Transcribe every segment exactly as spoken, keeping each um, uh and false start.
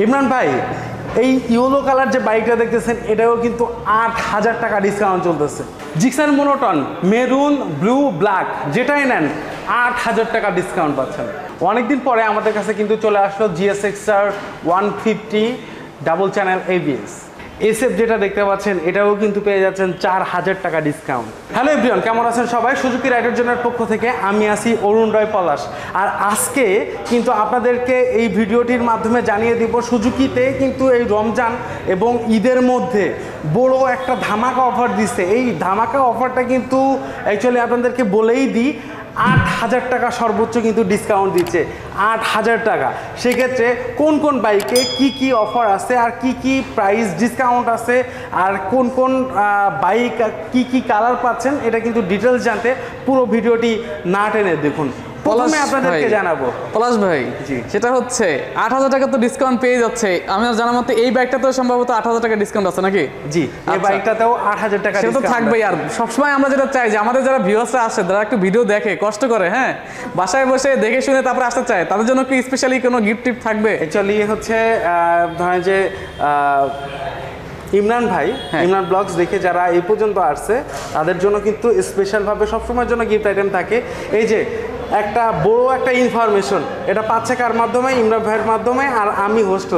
ইমরান ভাই, এই yellow colour যে বাইকটা দেখতেছেন এটাও কিন্তু আট হাজার টাকা ডিসকাউন্ট চলতেছে। Gixxer monotone maroon blue black যেটাই নেন আট হাজার টাকা ডিসকাউন্ট পাচ্ছেন। অনেকদিন পরে আমাদের কাছে কিন্তু চলে আসলো GSXR one fifty double channel ABS SF যেটা দেখতে পাচ্ছেন এটাও কিন্তু পেয়ে যাচ্ছেন চার হাজার টাকা ডিসকাউন্ট। হ্যালো এভরিওয়ান, কেমন আছেন সবাই? সুজুকি রাইডার জনের পক্ষ থেকে আমি আছি অরুণ রয় পলাশ। আর আজকে কিন্তু আপনাদেরকে এই ভিডিওটির মাধ্যমে জানিয়ে দিব সুজুকিতে কিন্তু এই রমজান এবং ঈদের মধ্যে বড় একটা ধামাকা অফার দিচ্ছে। এই ধামাকা অফারটা কিন্তু অ্যাকচুয়ালি আপনাদেরকে বলেই দিই, আট হাজার টাকা সর্বোচ্চ কিন্তু ডিসকাউন্ট দিচ্ছে, আট হাজার টাকা। সেক্ষেত্রে কোন কোন বাইকে কি কি অফার আছে আর কি কি প্রাইস ডিসকাউন্ট আছে আর কোন কোন বাইক কি কি কালার পাচ্ছেন এটা কিন্তু ডিটেলস জানতে পুরো ভিডিওটি না টেনে দেখুন। প্রথমে আপনাদেরকে জানাবো পলাশ ভাই, জি সেটা হচ্ছে আট হাজার টাকা তো ডিসকাউন্ট পেয়ে যাচ্ছে। আমার জানার মতে এই বাইকটাতেও সম্ভবত আট হাজার টাকা ডিসকাউন্ট আছে নাকি? জি, এই বাইকটাতেও আট হাজার টাকা সেটা তো থাকবেই। আর সবসময় আমরা যেটা চাই যে আমাদের যারা ভিউয়ার্সরা আসে যারা একটু ভিডিও দেখে কষ্ট করে, হ্যাঁ বাসায় বসে দেখে শুনে তারপরে আসতে চায়, তাদের জন্য কি স্পেশালি কোনো গিফট টিপ থাকবে? অ্যাকচুয়ালি হচ্ছে ধরেন যে ইমরান ভাই, ইমরান ব্লগস দেখে যারা এই পর্যন্ত আসছে তাদের জন্য কিন্তু স্পেশালভাবে সবসময়ের জন্য গিফট আইটেম থাকে। এই যে একটা বড় একটা ইনফরমেশন এটা পাচ্ছে কার মাধ্যমে? ইমরান ভাইয়ের মাধ্যমে। আর আমি হোস্ট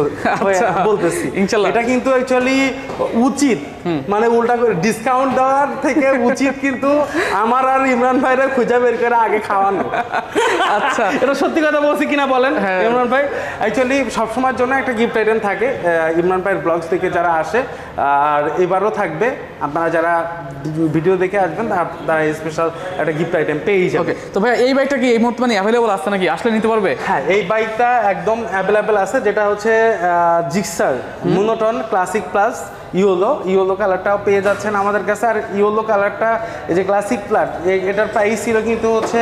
বলতেছি ইনশাআল্লাহ। এটা কিন্তু অ্যাকচুয়ালি উচিত, মানে উল্টা করে ডিসকাউন্ট দেওয়ার থেকে উচিত কিন্তু আমার আর ইমরান ভাইরা খুঁজে বের করে আগে খাওয়ানো। আচ্ছা, এটা সত্যি কথা বলছি কিনা বলেন ইমরান ভাই? অ্যাকচুয়ালি সবসময়ের জন্য একটা গিফট আইটেম থাকে ইমরান ভাইয়ের ব্লগস থেকে যারা আসে, আর এবারও থাকবে। আপনারা যারা ভিডিও দেখে আসবেন তারা স্পেশাল একটা গিফট আইটেম পেয়ে যাবে। তো ভাই এই বাইকটা কি এই মুহূর্তে মানে অ্যাভেলেবল আছে নাকি? আসলে নিতে পারবে? হ্যাঁ, এই বাইকটা একদম অ্যাভেলেবেল আছে, যেটা হচ্ছে Gixxer monotone classic plus yellow yellow কালারটাও পেয়ে যাচ্ছেন আমাদের কাছে। আর ইয়েলো কালারটা এই যে ক্লাসিক প্লাট, এটার প্রাইস ছিল কিন্তু হচ্ছে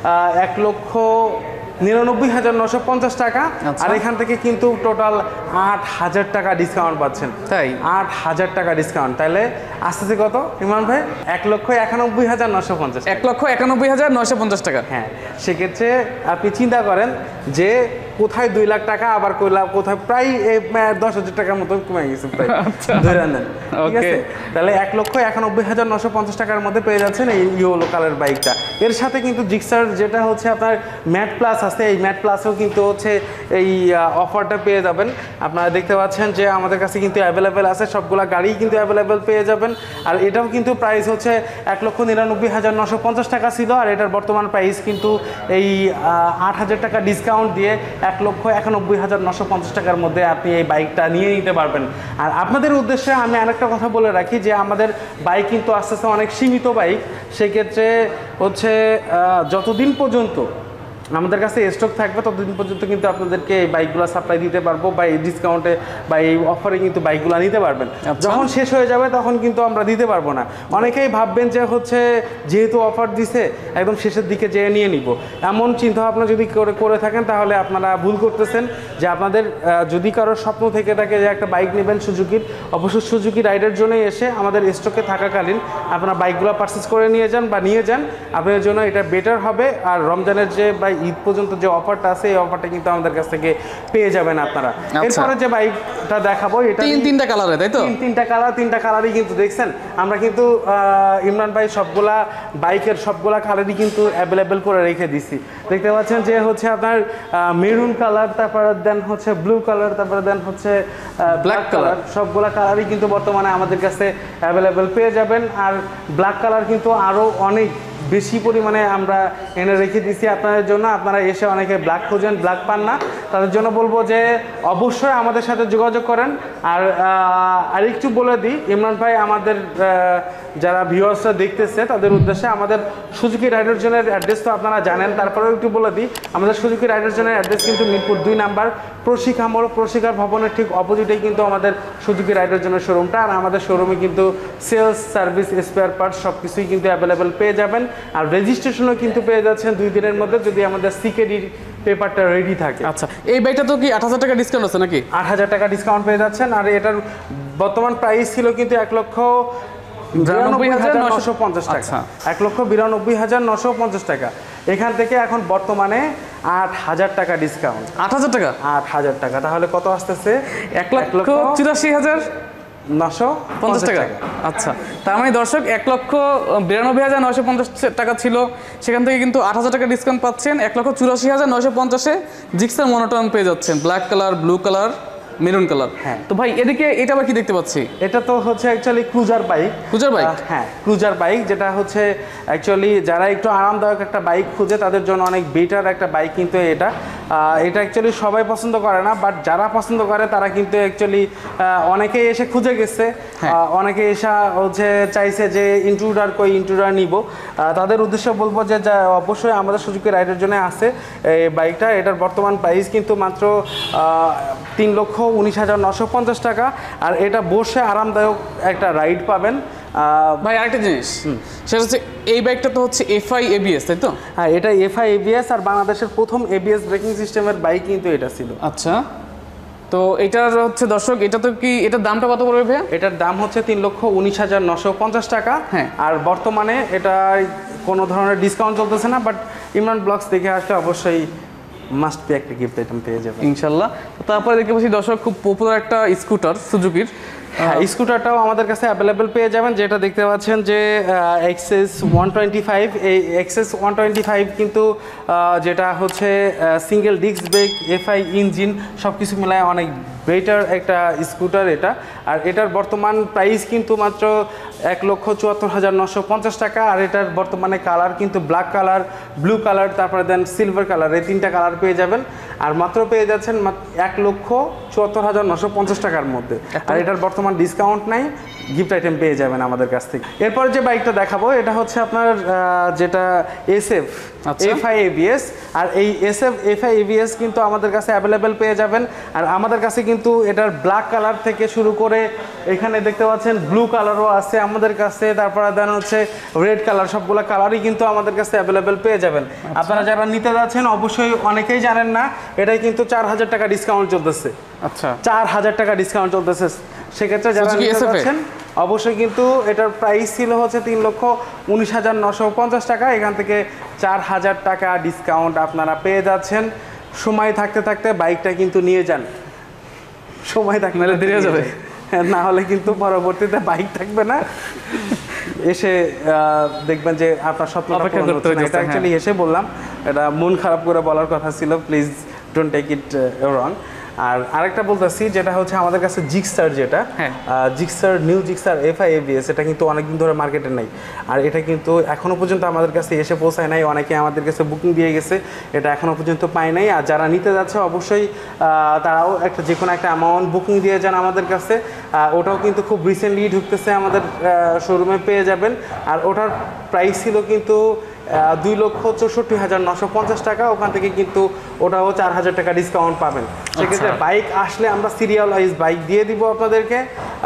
এক লক্ষ নিরানব্বই হাজার নশো পঞ্চাশ টাকা। আর এখান থেকে কিন্তু টোটাল আট হাজার টাকা ডিসকাউন্ট পাচ্ছেন। তাই আট হাজার টাকা ডিসকাউন্ট, তাহলে আসতেছে কত ইমরান ভাই? এক লক্ষ একানব্বই হাজার নশো পঞ্চাশ এক লক্ষ একানব্বই হাজার নশো পঞ্চাশ টাকা। হ্যাঁ, সেক্ষেত্রে আপনি চিন্তা করেন যে কোথায় দুই লাখ টাকা, আবার কোথায় প্রায় দশ হাজার টাকার মতো কমে গেছে প্রায়, ধরে নেন। ঠিক আছে, তাহলে এক লক্ষ একানব্বই হাজার নশো পঞ্চাশ টাকার মধ্যে পেয়ে যাচ্ছেন এই ইয়েলো কালার বাইকটা। এর সাথে কিন্তু জিক্সার যেটা হচ্ছে আপনার ম্যাট প্লাস আছে, এই ম্যাট প্লাসেও কিন্তু হচ্ছে এই অফারটা পেয়ে যাবেন। আপনারা দেখতে পাচ্ছেন যে আমাদের কাছে কিন্তু অ্যাভেলেবেল আছে, সবগুলা গাড়ি কিন্তু অ্যাভেলেবেল পেয়ে যাবেন। আর এটাও কিন্তু প্রাইস হচ্ছে এক লক্ষ নিরানব্বই হাজার নশো পঞ্চাশ টাকা ছিল, আর এটার বর্তমান প্রাইস কিন্তু এই আট হাজার টাকা ডিসকাউন্ট দিয়ে এক লক্ষ একানব্বই হাজার নশো পঞ্চাশ টাকার মধ্যে আপনি এই বাইকটা নিয়ে নিতে পারবেন। আর আপনাদের উদ্দেশ্যে আমি আরেকটা কথা বলে রাখি যে আমাদের বাইক কিন্তু আস্তে আস্তে অনেক সীমিত বাইক। সেক্ষেত্রে হচ্ছে যতদিন পর্যন্ত আমাদের কাছে স্টক থাকবে ততদিন পর্যন্ত কিন্তু আপনাদেরকে এই বাইকগুলো সাপ্লাই দিতে পারবো, বা এই ডিসকাউন্টে বা এই অফারে কিন্তু বাইকগুলো নিতে পারবেন। যখন শেষ হয়ে যাবে তখন কিন্তু আমরা দিতে পারবো না। অনেকেই ভাববেন যে হচ্ছে যেহেতু অফার দিছে একদম শেষের দিকে যেয়ে নিয়ে নিব, এমন চিন্তাভাবনা যদি করে করে থাকেন তাহলে আপনারা ভুল করতেছেন। যে আপনাদের যদি কারোর স্বপ্ন থেকে থাকে যে একটা বাইক নেবেন সুজুকির, অবশ্যই সুজুকি রাইডের জন্য এসে আমাদের স্টকে থাকাকালীন আপনারা বাইকগুলো পারচেস করে নিয়ে যান বা নিয়ে যান, আপনাদের জন্য এটা বেটার হবে। আর রমজানের যে বা ঈদ পর্যন্ত যে অফারটা আছে এই অফারটা কিন্তু আমাদের কাছ থেকে পেয়ে যাবেন আপনারা। এরপরে যে বাইকটা দেখাবো এটা তিন তিনটা কালারে, তাই তো? তিনটা কালার, তিনটা কালারই কিন্তু দেখছেন আমরা কিন্তু ইমরান ভাই সবগুলা বাইকের সবগুলা কালারই কিন্তু অ্যাভেলেবেল করে রেখে দিছি। দেখতে পাচ্ছেন যে হচ্ছে আপনার মেরুন কালার, তারপরে দেন হচ্ছে ব্লু কালার, তারপরে দেন হচ্ছে ব্ল্যাক কালার, সবগুলা কালারই কিন্তু বর্তমানে আমাদের কাছে অ্যাভেলেবেল পেয়ে যাবেন। আর ব্ল্যাক কালার কিন্তু আরও অনেক বেশি পরিমাণে আমরা এনে রেখে দিচ্ছি আপনাদের জন্য। আপনারা এসে অনেকে ব্ল্যাক খোঁজেন, ব্ল্যাক পান না, তাদের জন্য বলবো যে অবশ্যই আমাদের সাথে যোগাযোগ করেন। আর আরেকটু বলে দিই ইমরান ভাই, আমাদের যারা ভিউয়ার্সরা দেখতেছে তাদের উদ্দেশ্যে আমাদের সুজুকি রাইডার জোনের অ্যাড্রেস তো আপনারা জানেন, তারপরেও একটু বলে দিই আমাদের সুজুকি রাইডার জোনের অ্যাড্রেস কিন্তু মিরপুর দুই নাম্বার প্রশিকা মোড়, প্রশিকার ভবনের ঠিক অপোজিটেই কিন্তু আমাদের সুজুকি রাইডার জোনের শোরুমটা। আর আমাদের শোরুমে কিন্তু সেলস, সার্ভিস, স্পেয়ার পার্টস সব কিছুই কিন্তু অ্যাভেলেবেল পেয়ে যাবেন। আর রেজিস্ট্রেশনও কিন্তু পেয়ে যাচ্ছেন দুই দিনের মধ্যে যদি আমাদের সিকেডি পেপারটা রেডি থাকে। আচ্ছা, এই বাইকটা তো কি আট হাজার টাকা ডিসকাউন্ট আছে নাকি? আট হাজার টাকা ডিসকাউন্ট পেয়ে যাচ্ছেন। আর এটার বর্তমান প্রাইস ছিল কিন্তু এক লক্ষ বিরানব্বই হাজার নশো পঞ্চাশ টাকা, এক লক্ষ বিরানব্বই হাজার নশো পঞ্চাশ টাকা। এখান থেকে এখন বর্তমানে আট হাজার টাকা ডিসকাউন্ট। আট হাজার টাকা আট হাজার টাকা তাহলে কত আসতেছে? এক লক্ষ চুরাশি হাজার নশো পঞ্চাশ টাকা। আচ্ছা, তার মানে দর্শক এক লক্ষ বিরানব্বই হাজার নয়শো পঞ্চাশ টাকা ছিল, সেখান থেকে কিন্তু আট হাজার টাকা ডিসকাউন্ট পাচ্ছেন। এক লক্ষ চুরাশি হাজার নয়শো পঞ্চাশে জিক্সার মনোটন পেয়ে যাচ্ছেন, black colour, blue colour, maroon colour. হ্যাঁ, তো ভাই এদিকে এটা আবার কি দেখতে পাচ্ছি? এটা তো হচ্ছে actually cruiser bike. Cruiser bike? হ্যাঁ, ক্রুজার বাইক, যেটা হচ্ছে অ্যাকচুয়ালি যারা একটু আরামদায়ক একটা বাইক খুঁজে তাদের জন্য অনেক বেটার একটা বাইক কিন্তু এটা। এটা অ্যাকচুয়ালি সবাই পছন্দ করে না, বাট যারা পছন্দ করে তারা কিন্তু অ্যাকচুয়ালি অনেকেই এসে খুঁজে গেছে, অনেকে এসে হচ্ছে চাইছে যে ইন্ট্রুডার কই ইন্ট্রুডার নিব। তাদের উদ্দেশ্যে বলবো যে অবশ্যই আমাদের সুজুকি রাইডের জন্য আছে এই বাইকটা। এটার বর্তমান প্রাইস কিন্তু মাত্র তিন লক্ষ উনিশ হাজার নশো পঞ্চাশ টাকা, আর এটা বসে আরামদায়ক একটা রাইড পাবেন। ভাই আরেকটা জিনিস, সেটা হচ্ছে এই বাইকটা তো হচ্ছে এফআই এবিএস, তাই তো? হ্যাঁ, এটা এফআই এবিএস, আর বাংলাদেশের প্রথম এবিএস ব্রেকিং সিস্টেমের বাইক কিন্তু এটা ছিল। আচ্ছা, তো এটার হচ্ছে দর্শক, এটা তো কি, এটার দামটা কত পড়বে ভাইয়া? এটার দাম হচ্ছে তিন লক্ষ উনিশ হাজার নশো পঞ্চাশ টাকা। হ্যাঁ, আর বর্তমানে এটা কোনো ধরনের ডিসকাউন্ট চলতেছে না, বাট ইমরান ব্লগস দেখে আসলে অবশ্যই মাস্ট বি একটা গিফট আইটেম পেয়ে যাবে ইনশাল্লাহ। তারপরে দেখতে পাচ্ছি দর্শক খুব পপুলার একটা স্কুটার সুজুকির। হ্যাঁ, স্কুটারটাও আমাদের কাছে অ্যাভেলেবেল পেয়ে যাবেন, যেটা দেখতে পাচ্ছেন যে এক্সএস ওয়ান টোয়েন্টি ফাইভ। এই এক্সএস ওয়ান টোয়েন্টি ফাইভ কিন্তু যেটা হচ্ছে single disc brake, FI engine, সব কিছু মিলায় অনেক বেটার একটা স্কুটার এটা। আর এটার বর্তমান প্রাইস কিন্তু মাত্র এক লক্ষ চুয়াত্তর হাজার নশো পঞ্চাশ টাকা। আর এটার বর্তমানে কালার কিন্তু ব্ল্যাক কালার, ব্লু কালার, তারপরে দেন সিলভার কালার, এই তিনটা কালার পেয়ে যাবেন। আর মাত্র পেয়ে যাচ্ছেন এক লক্ষ চুয়াত্তর হাজার নশো পঞ্চাশ টাকার মধ্যে। আর এটার বর্তমান ডিসকাউন্ট নাই, গিফট আইটেম পেয়ে যাবেন আমাদের কাছ থেকে। এরপরে যে বাইকটা দেখাবো এটা হচ্ছে আপনার যেটা এসএফ এফআই এবিএস। আর এই এসএফ এফআই এবিএস কিন্তু আমাদের কাছে অ্যাভেলেবেল পেয়ে যাবেন। আর আমাদের কাছে কিন্তু এটার ব্ল্যাক কালার থেকে শুরু করে এখানে দেখতে পাচ্ছেন ব্লু কালারও আছে আমাদের কাছে, তারপরে দেন হচ্ছে রেড কালার, সবগুলো কালারই কিন্তু আমাদের কাছে অ্যাভেলেবেল পেয়ে যাবেন। আপনারা যারা নিতে যাচ্ছেন অবশ্যই অনেকেই জানেন না, এটাই কিন্তু চার হাজার টাকা ডিসকাউন্ট চলতেছে। আচ্ছা, চার হাজার টাকা ডিসকাউন্ট চলতেছে। সেক্ষেত্রে যারা নিতে যাচ্ছেন অবশ্যই কিন্তু এটার প্রাইস ছিল হচ্ছে তিন লক্ষ উনিশ হাজার নশো পঞ্চাশ টাকা, এখান থেকে চার হাজার টাকা ডিসকাউন্ট আপনারা পেয়ে যাচ্ছেন। সময় থাকতে থাকতে বাইকটা কিন্তু নিয়ে যান, সময় থাকলে দেরি যাবে, না হলে কিন্তু পরবর্তীতে বাইক থাকবে না, এসে দেখবেন যে আপনার স্বপ্ন অপেক্ষা করতে হচ্ছে। এটা অ্যাকচুয়ালি এসে বললাম, এটা মন খারাপ করে বলার কথা ছিল, please don't take it wrong. আর আরেকটা বলতেছি, যেটা হচ্ছে আমাদের কাছে জিক্সার, যেটা Gixxer new Gixxer FI ABS, এটা কিন্তু অনেকদিন ধরে মার্কেটে নাই। আর এটা কিন্তু এখনো পর্যন্ত আমাদের কাছে এসে পৌঁছায় নাই, অনেকে আমাদের কাছে বুকিং দিয়ে গেছে, এটা এখনো পর্যন্ত পায় নাই। আর যারা নিতে যাচ্ছে অবশ্যই তারাও একটা যে কোনো একটা অ্যামাউন্ট বুকিং দিয়ে যান আমাদের কাছে। ওটাও কিন্তু খুব রিসেন্টলি ঢুকতেছে আমাদের শোরুমে, পেয়ে যাবেন। আর ওটার প্রাইস ছিল কিন্তু দুই লক্ষ চৌষট্টি হাজার নশো পঞ্চাশ টাকা, ওখান থেকে কিন্তু ওটাও চার হাজার টাকা ডিসকাউন্ট পাবেন। সেক্ষেত্রে বাইক আসলে আমরা সিরিয়াল ওয়াইজ বাইক দিয়ে দিব আপনাদেরকে,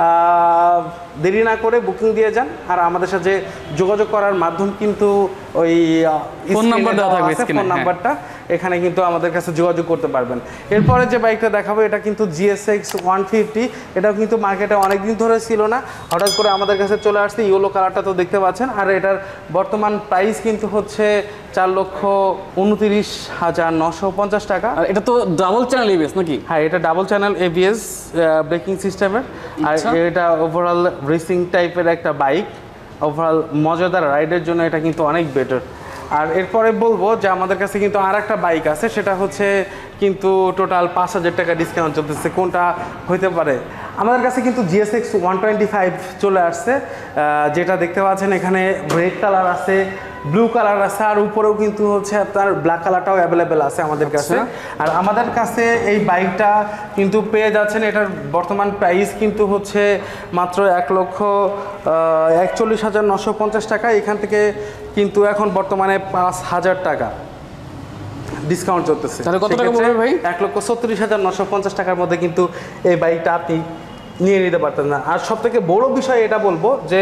দেরি না করে বুকিং দিয়ে যান। আর আমাদের সাথে যোগাযোগ করার মাধ্যম কিন্তু ওই ফোন নাম্বার দেওয়া থাকবে, ফোন নাম্বারটা, এখানে কিন্তু আমাদের কাছে যোগাযোগ করতে পারবেন। এরপরে যে বাইকটা দেখাবো এটা কিন্তু জিএসএক্স ওয়ান ফিফটি, এটাও কিন্তু মার্কেটে অনেকদিন ধরে ছিল না, হঠাৎ করে আমাদের কাছে চলে আসছে। ইয়েলো কালারটা তো দেখতে পাচ্ছেন। আর এটার বর্তমান প্রাইস কিন্তু হচ্ছে চার লক্ষ উনত্রিশ হাজার নশো পঞ্চাশ টাকা। আর এটা তো ডাবল চ্যানেল এবিএস নাকি? হ্যাঁ, এটা ডাবল চ্যানেল এবিএস ব্রেকিং সিস্টেমের। আর এটা ওভারঅল রেসিং টাইপের একটা বাইক, ওভারঅল মজাদার রাইডের জন্য এটা কিন্তু অনেক বেটার। আর এরপরে বলবো যে আমাদের কাছে কিন্তু আর একটা বাইক আছে, সেটা হচ্ছে কিন্তু টোটাল পাঁচ হাজার টাকা ডিসকাউন্ট চলতেছে। কোনটা হইতে পারে? আমাদের কাছে কিন্তু জিএসএক্স ওয়ান টোয়েন্টি ফাইভ চলে আসছে, যেটা দেখতে পাচ্ছেন এখানে রেড কালার আছে, ব্লু কালার আছে, আর উপরেও কিন্তু হচ্ছে আপনার ব্ল্যাক কালারটাও অ্যাভেলেবেল আছে আমাদের কাছে। আর আমাদের কাছে এই বাইকটা কিন্তু পেয়ে যাচ্ছেন, এটার বর্তমান প্রাইস কিন্তু হচ্ছে মাত্র এক লক্ষ একচল্লিশ হাজার নশো পঞ্চাশ টাকা, এখান থেকে কিন্তু এখন বর্তমানে পাঁচ হাজার টাকা ডিসকাউন্ট চলতেছে। কত টাকা পড়বে ভাই? এক লক্ষ ছত্রিশ হাজার নশো পঞ্চাশ টাকার মধ্যে কিন্তু এই বাইকটা আপনি নিয়ে নিতে পারতেন না। আর সব থেকে বড় বিষয় এটা বলবো যে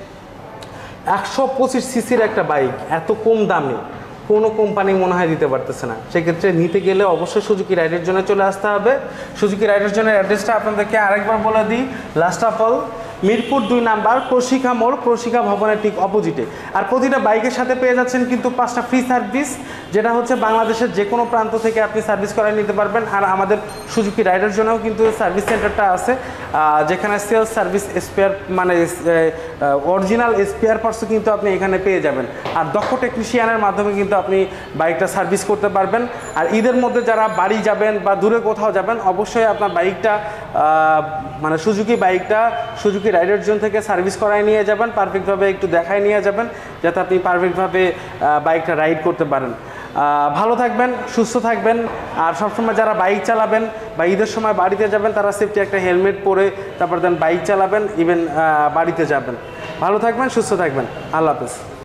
একশো পঁচিশ সিসির একটা বাইক এত কম দামে কোনো কোম্পানি মনে হয় দিতে পারতেছে না। সেক্ষেত্রে নিতে গেলে অবশ্যই সুজুকি রাইডের জন্য চলে আসতে হবে। সুজুকি রাইডের জন্য অ্যাড্রেসটা আপনাদেরকে আরেকবার বলে দিই, লাস্ট অফ অল মিরপুর দুই নাম্বার প্রশিকা মোড়, প্রশিকা ভবনের ঠিক অপোজিটে। আর প্রতিটা বাইকের সাথে পেয়ে যাচ্ছেন কিন্তু পাঁচটা ফ্রি সার্ভিস, যেটা হচ্ছে বাংলাদেশের যে কোনো প্রান্ত থেকে আপনি সার্ভিস করায় নিতে পারবেন। আর আমাদের সুজুকি রাইডার জন্যও কিন্তু সার্ভিস সেন্টারটা আছে, যেখানে সেলস সার্ভিস স্পেয়ার মানে অরিজিনাল স্পেয়ার পার্টসও কিন্তু আপনি এখানে পেয়ে যাবেন। আর দক্ষ টেকনিশিয়ানের মাধ্যমে কিন্তু আপনি বাইকটা সার্ভিস করতে পারবেন। আর ঈদের মধ্যে যারা বাড়ি যাবেন বা দূরে কোথাও যাবেন, অবশ্যই আপনার বাইকটা মানে সুজুকি বাইকটা সুজুকি রাইডার জোন থেকে সার্ভিস করায় নিয়ে যাবেন, পারফেক্টভাবে একটু দেখায় নিয়ে যাবেন, যাতে আপনি পারফেক্টভাবে বাইকটা রাইড করতে পারেন। ভালো থাকবেন, সুস্থ থাকবেন। আর সবসময় যারা বাইক চালাবেন বা ঈদের সময় বাড়িতে যাবেন, তারা সেফটি একটা হেলমেট পরে তারপর দেন বাইক চালাবেন, ইভেন বাড়িতে যাবেন। ভালো থাকবেন, সুস্থ থাকবেন। আল্লাহ হাফেজ।